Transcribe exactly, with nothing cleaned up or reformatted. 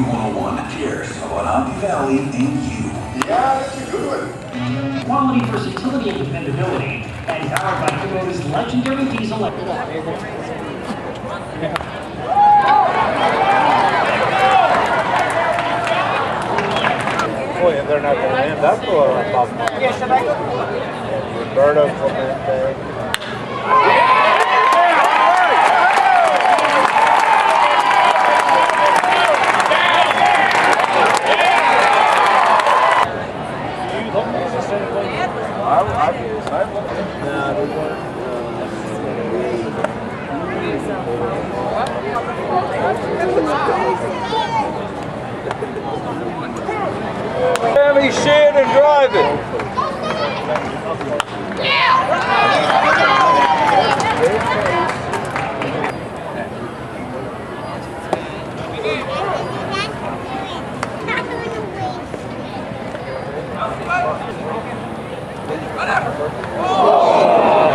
one oh one cares about Happy Valley and you. Yeah, that's a good one. Quality, versatility, and dependability, and powered by Kubota's legendary diesel. Boy, if they're not going to end up below on top of my head. Yes, I go. Roberto Clemente. Heavy shit and driving. Oh!